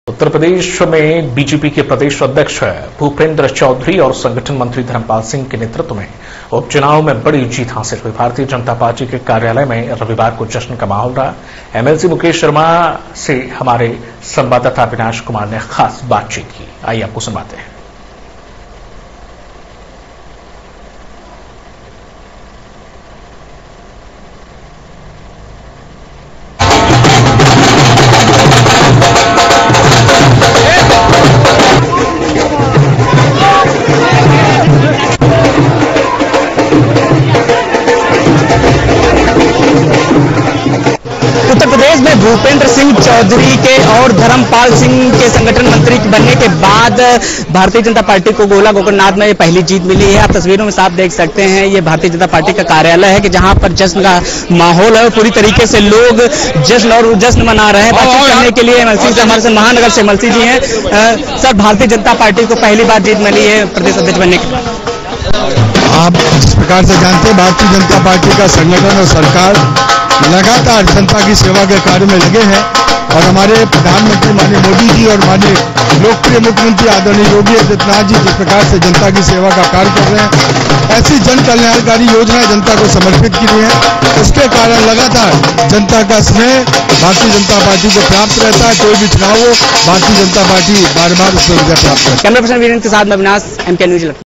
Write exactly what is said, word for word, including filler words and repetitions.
उत्तर प्रदेश में बीजेपी के प्रदेश अध्यक्ष भूपेंद्र चौधरी और संगठन मंत्री धर्मपाल सिंह के नेतृत्व में उपचुनाव में बड़ी जीत हासिल हुई। भारतीय जनता पार्टी के कार्यालय में रविवार को जश्न का माहौल रहा। एमएलसी मुकेश शर्मा से हमारे संवाददाता अविनाश कुमार ने खास बातचीत की। आइए आपको सुनवाते हैं। उत्तर प्रदेश में भूपेंद्र सिंह चौधरी के और धर्मपाल सिंह के संगठन मंत्री बनने के बाद भारतीय जनता पार्टी को गोला गोकर्णनाथ में पहली जीत मिली है। आप तस्वीरों में साफ देख सकते हैं, ये भारतीय जनता पार्टी का कार्यालय है कि जहां पर जश्न का माहौल है। पूरी तरीके से लोग जश्न और जश्न मना रहे हैं। बातचीत करने के लिए एमएलसी से हमारे से महानगर से एमएलसी जी हैं। सर, भारतीय जनता पार्टी को पहली बार जीत मिली है प्रदेश अध्यक्ष बनने के बाद। आप जिस प्रकार से जानते हैं, भारतीय जनता पार्टी का संगठन और सरकार लगातार जनता की सेवा के कार्य में लगे हैं और हमारे प्रधानमंत्री माननीय मोदी जी और माननीय लोकप्रिय मुख्यमंत्री आदरणीय योगी आदित्यनाथ जी जिस प्रकार से जनता की सेवा का कार्य कर रहे हैं, ऐसी जन कल्याणकारी योजनाएं जनता को समर्पित की गई है। उसके कारण लगातार जनता का स्नेह भारतीय जनता पार्टी को प्राप्त रहता है। कोई भी चुनाव हो, भारतीय जनता पार्टी बार बार उसमें विजय प्राप्त करती है। कैमरा पर्सन वीरेंद्र के साथ में अविनाश, एम के न्यूज।